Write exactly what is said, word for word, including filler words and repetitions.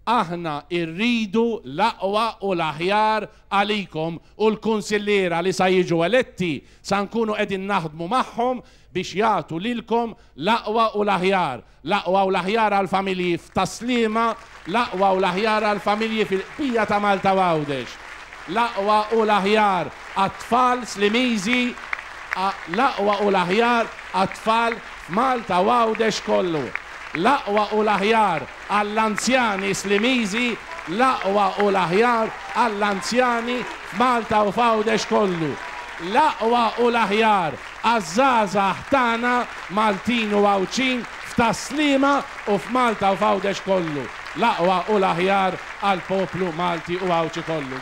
aħna irridu l-aqwa u l-aħjar għalikom u l-konsillera li sa jiġu eletti sa nkunu qegħdin naħdmu magħhom biex jagħtu lilkom l-aqwa u l-aħjar. L-aqwa u l-aħjar għal-familji f'Taslima, l-aqwa u l-aħjar għal-familji fil-qbija ta' Malta Għawdex. L-aqwa u l-aħjar għat-tfal Slimiżi, l-aqwa u l-aħjar għat-tfal f'Malta Għawdex kollu. L-aqwa u l-aħjar għall-anzjani Slimiżi, l-aqwa u l-aħjar għall-anzjani f'Malta u f'Għawdex kollu. L-aqwa u l-aħjar għaż-żgħażagħ tagħna Maltin u Għawċin f'Taslima u f'Malta u f'Għawdex kollu. L-aqwa u l-aħjar għall-poplu Malti u Għawċi kollu.